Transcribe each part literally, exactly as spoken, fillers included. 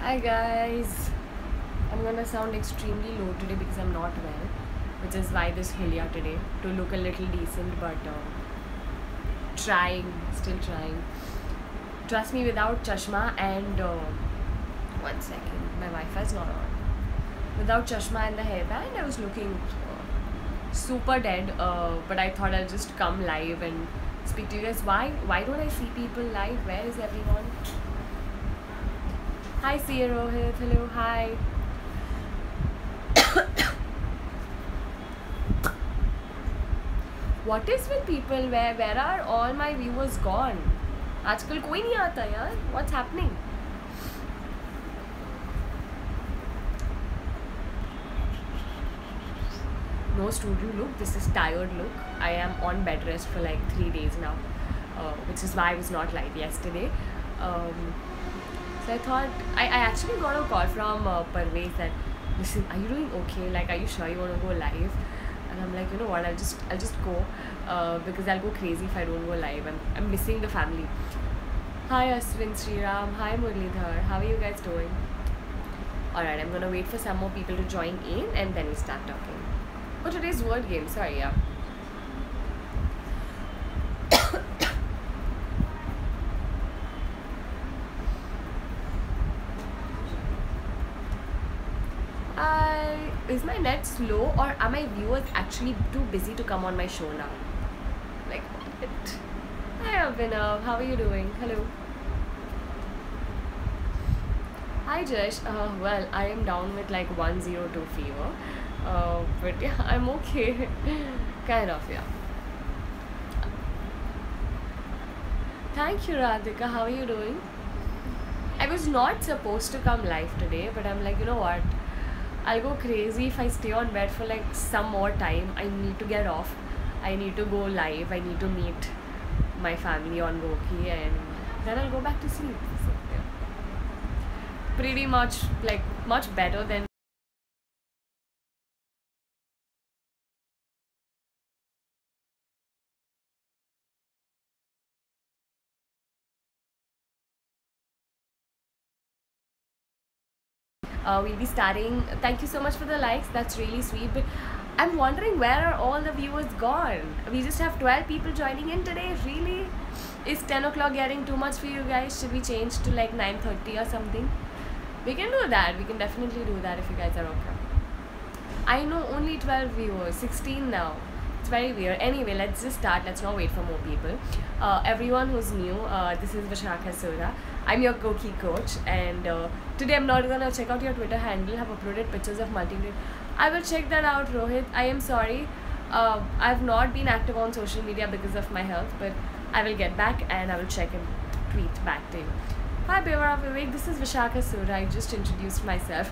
Hi guys, I'm gonna sound extremely low today because I'm not well, which is why this Hilya today to look a little decent, but uh, trying, still trying. Trust me, without chashma and uh, one second, my Wi-Fi's not on. Without chashma and the hairband, I was looking uh, super dead. Uh, but I thought I'll just come live and speak to you guys. Why? Why don't I see people live? Where is everyone? Hi, Sia Rohit. Hello. Hi. What is with people? Where where are all my viewers gone? आजकल कोई नहीं आता यार. What's happening? No studio look. This is tired look. I am on bed rest for like three days now, uh, which is why I was not live yesterday. Um, so I thought I, I actually got a call from uh, Parvez that, listen, are you doing okay? Like, are you sure you want to go live? And I'm like, you know what? I'll just I'll just go uh, because I'll go crazy if I don't go live. I'm I'm missing the family. Hi Aswin Sriram. Hi Murlidhar. How are you guys doing? Alright, I'm gonna wait for some more people to join in and then we start talking. Oh, today's word game. Sorry, yeah. I is my net slow or are my viewers actually too busy to come on my show now? Like what? Hi Abhinav, how are you doing? Hello. Hi Jash. Uh, well, I am down with like one oh two fever. Uh, but yeah, I'm okay. Kind of, yeah. Thank you, Radhika. How are you doing? I was not supposed to come live today, but I'm like, you know what? I'll go crazy if I stay on bed for like some more time. I need to get off. I need to go live. I need to meet my family on GOQII and then I'll go back to sleep. So, yeah. Pretty much, like, much better than Uh, we'll be starting. Thank you so much for the likes. That's really sweet. But I'm wondering, where are all the viewers gone? We just have twelve people joining in today. Really? Is ten o'clock getting too much for you guys? Should we change to like nine thirty or something? We can do that. We can definitely do that if you guys are okay. I know only twelve viewers. sixteen now. It's very weird. Anyway, let's just start. Let's not wait for more people. Uh, everyone who's new, uh, this is Vishakha Sodha. I'm your GOQII coach, and uh, today I'm not gonna check out your Twitter handle. Have uploaded pictures of multi. I will check that out, Rohit. I am sorry. Uh, I've not been active on social media because of my health, but I will get back and I will check and tweet back to you. Hi, Bewara Vivek. This is Vishakha Sodha. I just introduced myself.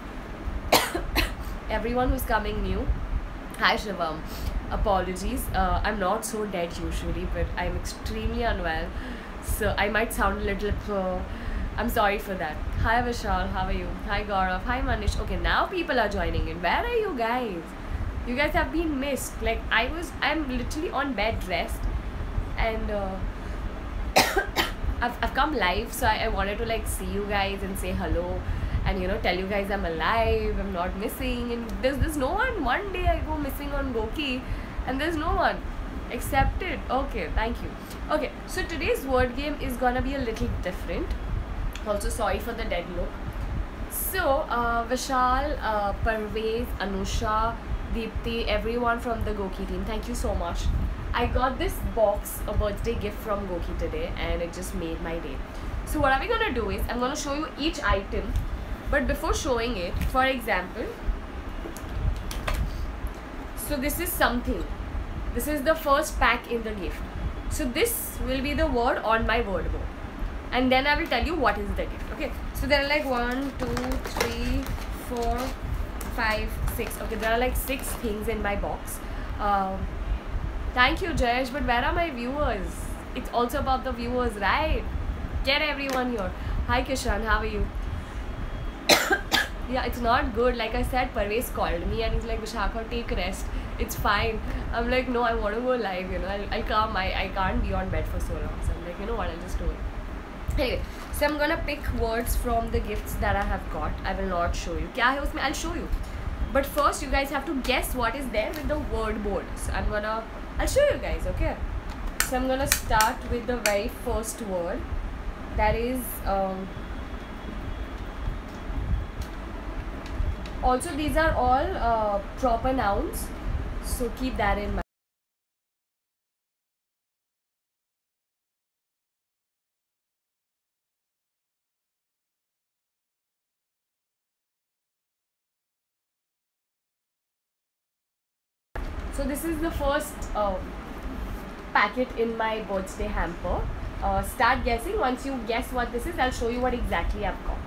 Everyone who's coming new. Hi, Shivam. Apologies. Uh, I'm not so dead usually, but I'm extremely unwell. So I might sound a little, uh, I'm sorry for that. Hi Vishal, how are you? Hi Gaurav, hi Manish. Okay, now people are joining in. Where are you guys? You guys have been missed. Like I was, I'm literally on bed rest and uh, I've, I've come live. So I, I wanted to like see you guys and say hello and you know, tell you guys I'm alive, I'm not missing. And there's, there's no one. One day I go missing on GOQII and there's no one. Accepted. Okay, thank you. Okay, so today's word game is gonna be a little different. Also, sorry for the dead look. So, uh, Vishal, uh, Parvez, Anusha, Deepthi, everyone from the GOQII team, thank you so much. I got this box, a birthday gift from GOQII today, and it just made my day. So, what are we gonna do is, I'm gonna show you each item, but before showing it, for example, so this is something. This is the first pack in the gift. So this will be the word on my word board. And then I will tell you what is the gift. Okay. So there are like one, two, three, four, five, six. Okay, there are like six things in my box. Um, thank you, Jayesh. But where are my viewers? It's also about the viewers, right? Get everyone here. Hi Kishan, how are you? Yeah, it's not good. Like I said, Parvez called me and he's like, Vishakha, take rest. It's fine. I'm like, no, I want to go live, you know. I'll, I'll come. I, I can't be on bed for so long. So I'm like, you know what, I'll just do it. Anyway, so I'm gonna pick words from the gifts that I have got. I will not show you. क्या है उसमें? I'll show you. But first, you guys have to guess what is there with the word board. So I'm gonna, I'll show you guys. Okay. So I'm gonna start with the very first word. That is. Um, also, these are all uh, proper nouns. So keep that in mind. So this is the first uh, packet in my birthday hamper. Uh, start guessing. Once you guess what this is, I'll show you what exactly I've got.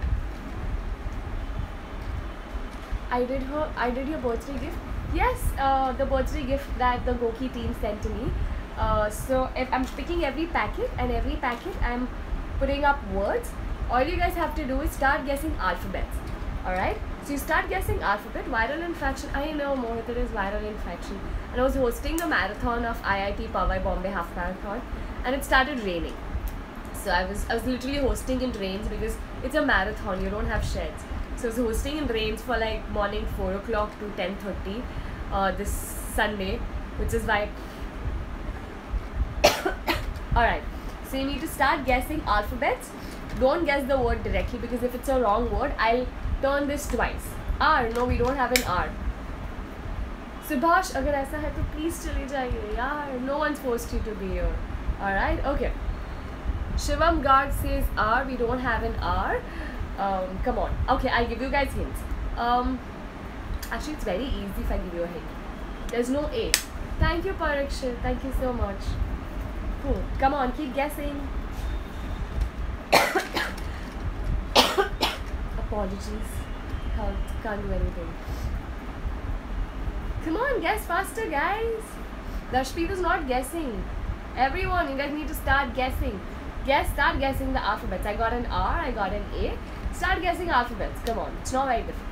I did her. I did your birthday gift. Yes, uh, the birthday gift that the GOQII team sent to me. Uh, so if I'm picking every packet, and every packet I'm putting up words. All you guys have to do is start guessing alphabets. Alright? So you start guessing alphabet. Viral infection. I know, Mohit, it is viral infection. And I was hosting a marathon of I I T Powai Bombay half marathon, and it started raining. So I was I was literally hosting in rains because it's a marathon. You don't have sheds. So I was hosting in rains for like morning four o'clock to ten thirty uh, this Sunday, which is why. Alright. So you need to start guessing alphabets. Don't guess the word directly, because if it's a wrong word, I'll turn this twice. R. No, we don't have an R. Subhash, अगर ऐसा है तो please चले जाइए यार. No one's forced you to be here. Alright, okay. Shivam Garg says R. We don't have an R. Um, come on. Okay, I'll give you guys hints. Um, actually, it's very easy if I give you a hint. There's no A. Thank you, Parikshit. Thank you so much. Cool. Come on, keep guessing. Apologies. Can't, can't do anything. Come on, guess faster, guys. Dashpreet is not guessing. Everyone, you guys need to start guessing. Guess, start guessing the alphabets. I got an R, I got an A. Start guessing alphabets. Come on, it's not very difficult.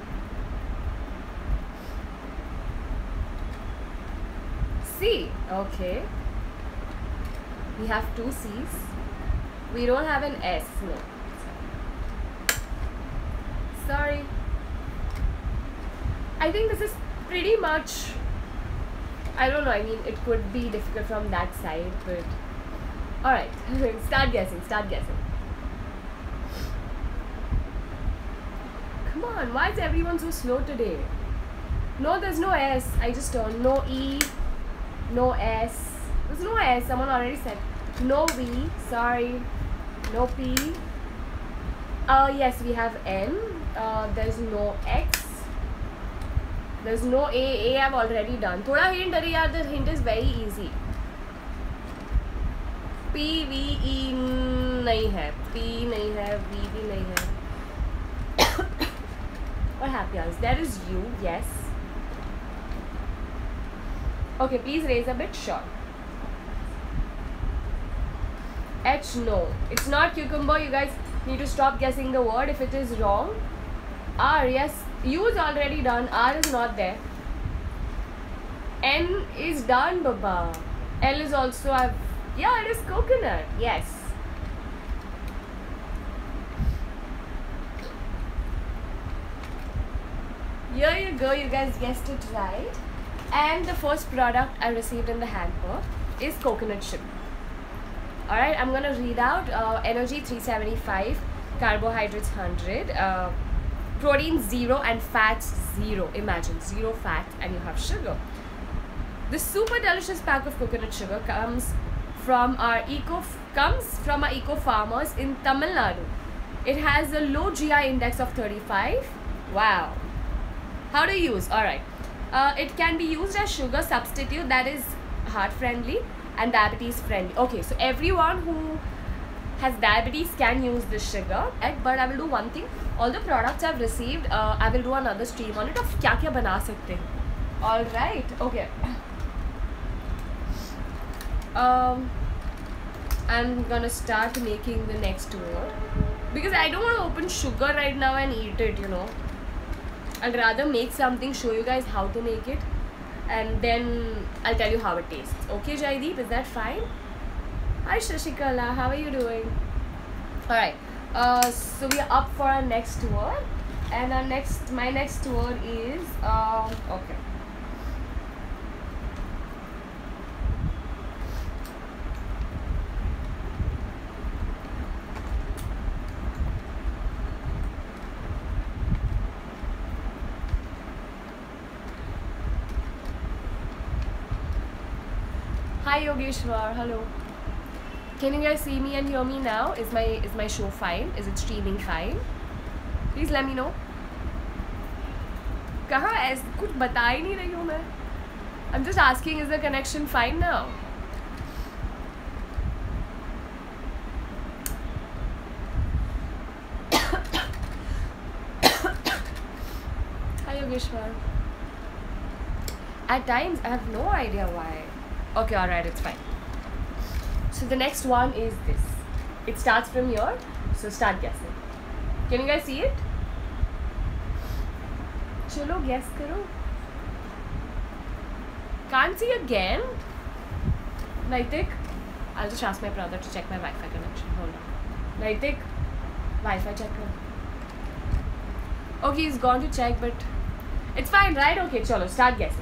C. Okay. We have two C's. We don't have an S. No. Sorry. I think this is pretty much, I don't know, I mean, it could be difficult from that side, but alright, start guessing, start guessing. Come on, why is everyone so slow today? No, there's no S. I just turned. No E, no S. There's no S, someone already said. No V, sorry. No P. Uh, yes, we have N. Uh, there's no X. There's no A. A I've already done. Thoda hint, arey yaar, the hint is very easy. P, V, E nahi hai. P nahi hai. V bhi nahi hai. What happens? There is U, yes. Okay, please raise a bit short. H, no. It's not cucumber. You guys need to stop guessing the word if it is wrong. R, yes. U is already done. R is not there. N is done, Baba. L is also, I've, yeah, it is coconut. Yes. Here you go. You guys guessed it right. And the first product I received in the hamper is coconut sugar. Alright, I'm gonna read out uh, energy three seventy-five, carbohydrates one hundred, uh, protein zero, and fats zero. Imagine zero fats and you have sugar. This super delicious pack of coconut sugar comes from our eco comes from our eco farmers in Tamil Nadu. It has a low G I index of thirty-five. Wow. How to use? Alright. Uh, it can be used as sugar substitute that is heart friendly and diabetes friendly. Okay, so everyone who has diabetes can use this sugar. But I will do one thing. All the products I've received, uh, I will do another stream on it of kya kya bana sakte hain. Alright, okay. Um, I'm gonna start making the next one. Because I don't want to open sugar right now and eat it, you know. I'd rather make something, show you guys how to make it, and then I'll tell you how it tastes. Okay, Jaideep, is that fine? Hi Shashikala, how are you doing? All right. Uh, so we are up for our next word, and our next, my next word is um. Okay. Hi Yogeshwar, hello. Can you guys see me and hear me now? Is my is my show fine? Is it streaming fine? Please let me know. कहाँ ऐस कुछ बता ही नहीं रही हूँ मैं. I'm just asking, is the connection fine now? Hi Yogeshwar. At times I have no idea why. Okay, alright, it's fine. So the next one is this. It starts from here, so start guessing. Can you guys see it? Chalo, guess karo. Can't see again? Naitik? I'll just ask my brother to check my Wi-Fi connection. Hold on. Naitik? Wi-Fi checker. Okay, he's gone to check, but it's fine, right? Okay, chalo, start guessing.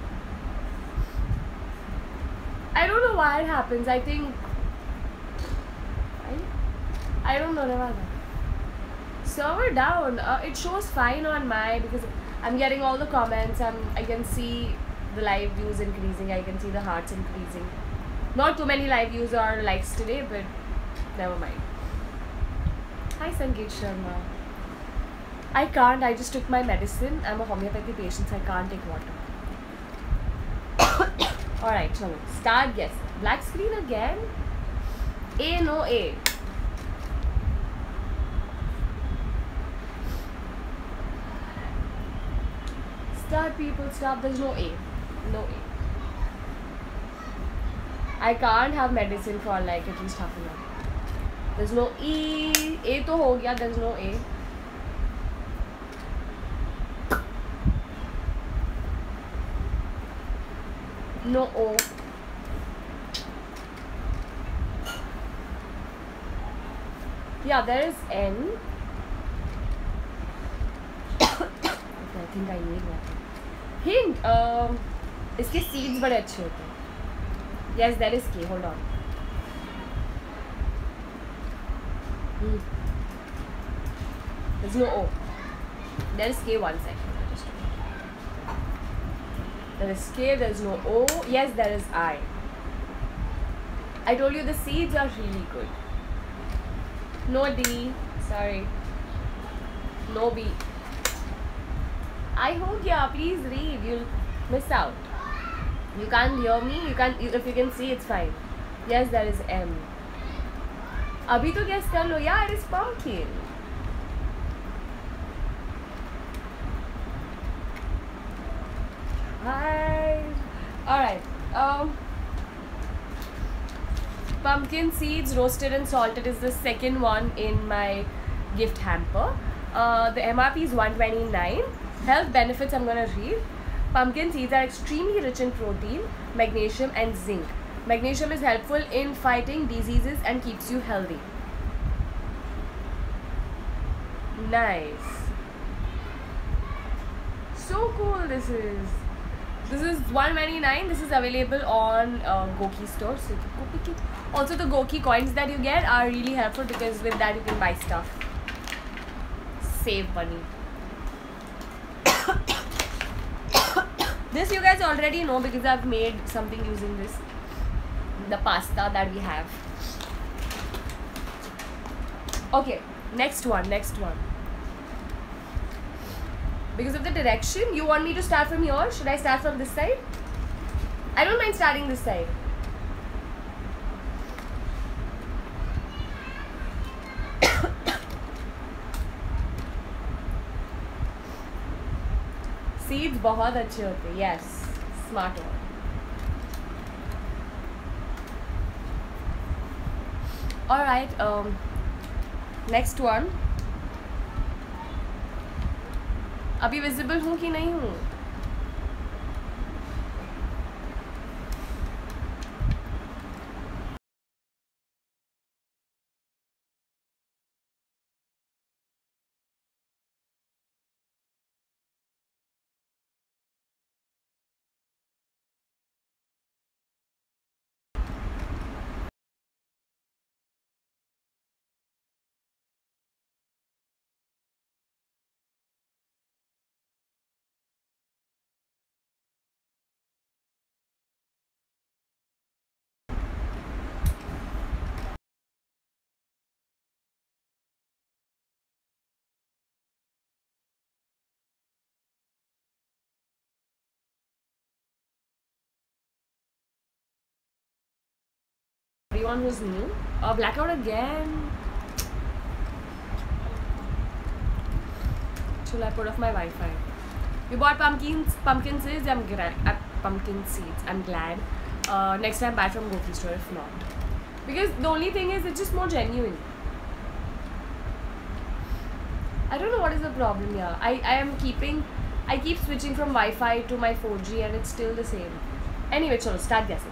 I don't know why it happens. I think I, I don't know. Nevada. Server down. Uh, it shows fine on my because I'm getting all the comments. I'm I can see the live views increasing. I can see the hearts increasing. Not too many live views or likes today, but never mind. Hi Sangeet Sharma. I can't. I just took my medicine. I'm a homeopathy patient, so I can't take water. Alright, chalo. Start guessing. Black screen again. A, no A. Start, people, stop. There's no A. No A. I can't have medicine for like at least half an hour. There's no E. A to ho gaya. There's no A. No O. Yeah, there is N. Okay, I think I need one. Hint. Um, इसके seeds बड़े अच्छे होते हैं. Yes, there is K. Hold on. Hmm. There's no O. There is K. One second. There is K, there is no O. Yes, there is I. I told you the seeds are really good. No D. Sorry. No B. I hope, yeah, please read. You'll miss out. You can't hear me. You can't. If you can see, it's fine. Yes, there is M. Abhi to guess kar lo. Yeah, it is pumpkin. Hi. Alright. Um, pumpkin seeds roasted and salted is the second one in my gift hamper. Uh, the M R P is one twenty-nine. Health benefits I'm gonna read. Pumpkin seeds are extremely rich in protein, magnesium and zinc. Magnesium is helpful in fighting diseases and keeps you healthy. Nice. So cool this is. This is one ninety-nine. This is available on uh, GOQII store. So you can go pick it. Also, the GOQII coins that you get are really helpful because with that you can buy stuff. Save money. This you guys already know because I've made something using this. The pasta that we have. Okay, next one. Next one. Because of the direction, you want me to start from here? Should I start from this side? I don't mind starting this side. Seeds बहुत अच्छे होते हैं. Yes, smart one. All right. Um, next one. अभी visible हूँ कि नहीं हूँ? everyone who's new. Uh, blackout again. Should I put off my Wi-Fi? We bought pumpkins, pumpkin seeds. I'm glad. Uh, pumpkin seeds. I'm glad. Uh, next time buy from GOQII store if not. Because the only thing is it's just more genuine. I don't know what is the problem here. I, I am keeping, I keep switching from Wi-Fi to my four G and it's still the same. Anyway, chalo, start guessing.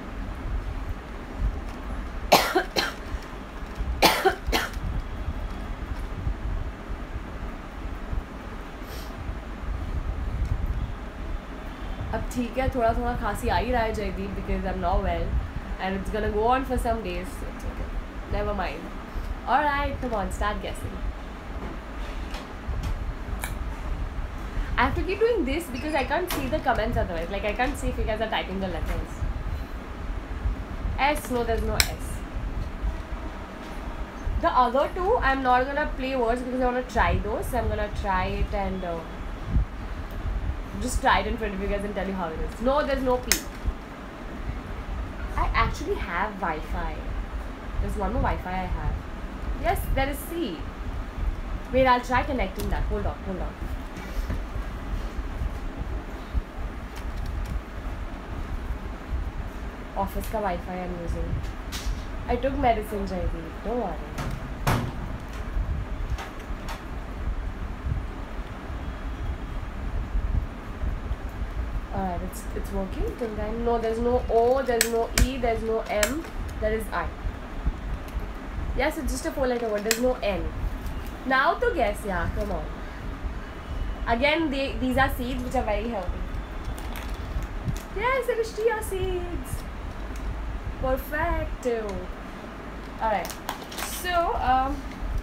अब ठीक है थोड़ा थोड़ा खांसी आ ही रहा है Jaideep because I'm not well and it's gonna go on for some days so it's okay. Never mind. Alright, come on, start guessing. I have to keep doing this because I can't see the comments otherwise. Like I can't see if you guys are typing the letters. S, no, there's no S. The other two, I'm not gonna play words because I wanna try those. So I'm gonna try it and uh, just try it in front of you guys and tell you how it is. No, there's no P. I actually have Wi-Fi. There's one more Wi-Fi I have. Yes, there is C. Wait, I'll try connecting that. Hold on, hold on. Office ka Wi-Fi I'm using. I took medicine, Jaydeep. Don't worry. Alright, it's it's working till then. No, there's no O, there's no E, there's no M, there is I. Yes, it's just a four letter word, there's no N. Now to guess, yeah, come on. Again, they, these are seeds which are very healthy. Yes, it is chia seeds. Perfecto. Alright, so um,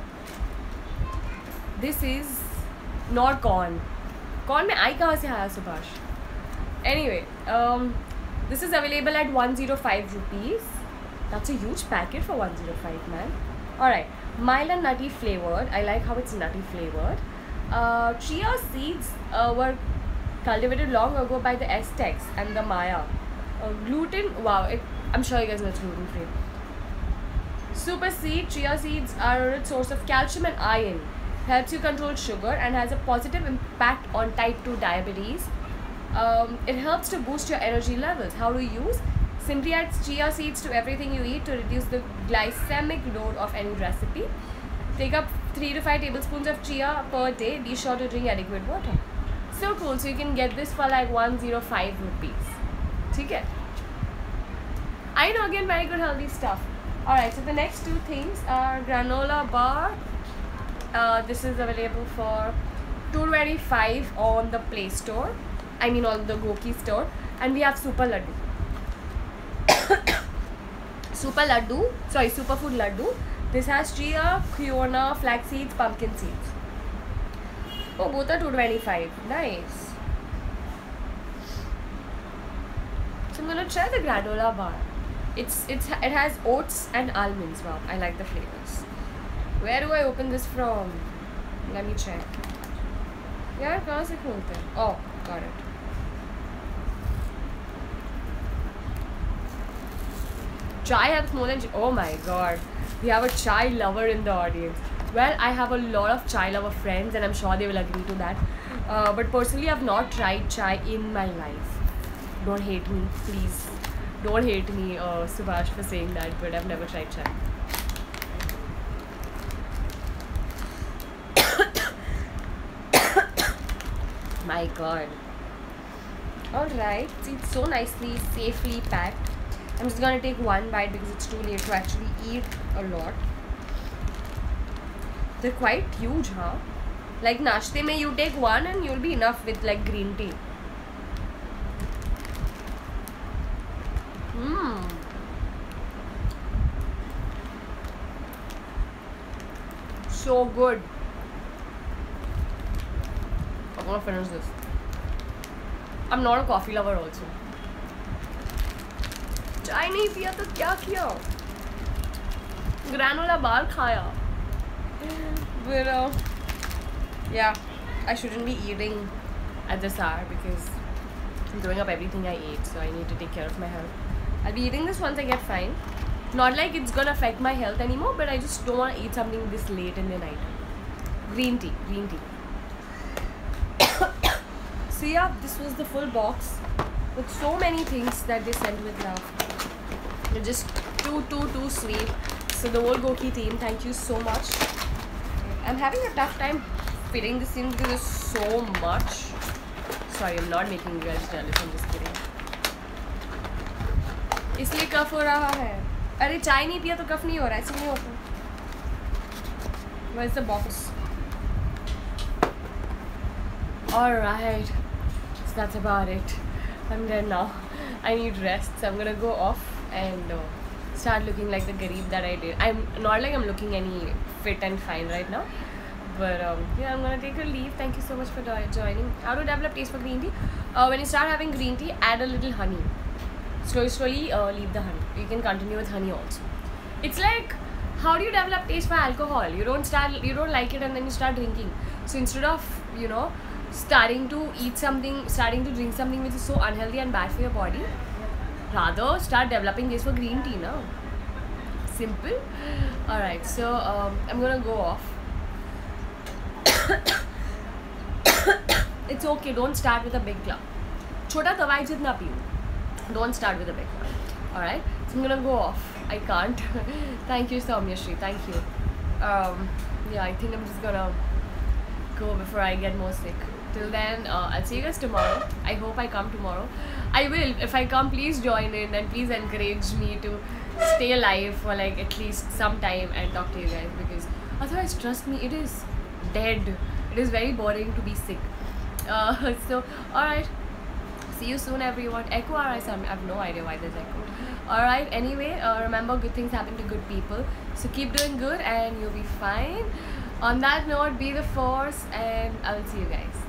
this is not corn. Corn mein I kahan se aaya Subhash? Anyway, um, this is available at one hundred five rupees. That's a huge packet for one hundred five, man. Alright, mild and nutty flavored. I like how it's nutty flavored. Uh, chia seeds uh, were cultivated long ago by the Aztecs and the Maya. Uh, gluten, wow, it, I'm sure you guys know it's gluten free. Super seed, chia seeds are a rich source of calcium and iron. Helps you control sugar and has a positive impact on type two diabetes. Um, it helps to boost your energy levels. How to use? Simply add chia seeds to everything you eat to reduce the glycemic load of any recipe. Take up three to five tablespoons of chia per day. Be sure to drink adequate water. So cool. So you can get this for like one hundred five rupees. Okay. I know, again, very good healthy stuff. Alright, so the next two things are granola bar. Uh, this is available for two twenty-five on the Play Store. I mean on the GOQII store. And we have Super Laddu. Super Laddu, sorry, Superfood Laddu. This has chia, quinoa, flax seeds, pumpkin seeds. Oh, both are two twenty-five. Nice. So I'm gonna try the granola bar. It's it's it has oats and almonds. Wow, I like the flavors. Where do I open this from? Let me check. Yeah, kahan se kholte hain? Oh, got it. Chai helps more than... Oh my god. We have a chai lover in the audience. Well, I have a lot of chai lover friends and I'm sure they will agree to that. Uh, but personally, I have not tried chai in my life. Don't hate me, please. Don't hate me, uh, Subhash, for saying that, but I've never tried chai. My god. Alright, see, it's so nicely, safely packed. I'm just gonna take one bite because it's too late to actually eat a lot. They're quite huge, huh? Like nashte mein you take one and you'll be enough with like green tea. Mmm. So good. I'm gonna finish this. I'm not a coffee lover also. चाय नहीं पिया तो क्या किया? Granola bar खाया. But uh, yeah, I shouldn't be eating at this hour because I'm throwing up everything I ate, so I need to take care of my health. I'll be eating this once I get fine. Not like it's gonna affect my health anymore, but I just don't want to eat something this late in the night. Green tea, green tea. So yeah, this was the full box with so many things that they sent with love. They're just too, too, too sweet. So the whole GOQII team, thank you so much. I'm having a tough time fitting this in because there's so much. Sorry, I'm not making you guys jealous. I'm just kidding. इसलिए कफ हो रहा है. अरे चाय नहीं पिया तो कफ नहीं हो रहा. ऐसे नहीं होता. Where's the box? Alright, so that's about it. I'm done now. I need rest, so I'm gonna go off and uh, start looking like the garib that I did. I'm not like I'm looking any fit and fine right now, but um, yeah, I'm gonna take a leave. Thank you so much for joining. How to develop taste for green tea? Uh, when you start having green tea, add a little honey. Slowly, slowly uh, leave the honey. You can continue with honey also. It's like, how do you develop taste for alcohol? You don't start, you don't like it, and then you start drinking. So instead of, you know, starting to eat something, starting to drink something which is so unhealthy and bad for your body, rather start developing taste for green tea now. Simple. Alright, so um, I'm gonna go off. It's okay, don't start with a big club. Chota tawai jitna piyo. Don't start with a big one. Alright, so I'm gonna go off. I can't. Thank you, Soumyashri. Thank you. Um, yeah, I think I'm just gonna go before I get more sick. Till then, uh, I'll see you guys tomorrow. I hope I come tomorrow. I will. If I come, please join in and please encourage me to stay alive for like at least some time and talk to you guys, because otherwise, trust me, it is dead. It is very boring to be sick. Uh, so, alright. See you soon, everyone. Echo or I have no idea why there's echo. Alright, anyway, uh, remember, good things happen to good people. So keep doing good and you'll be fine. On that note, be the force, and I will see you guys.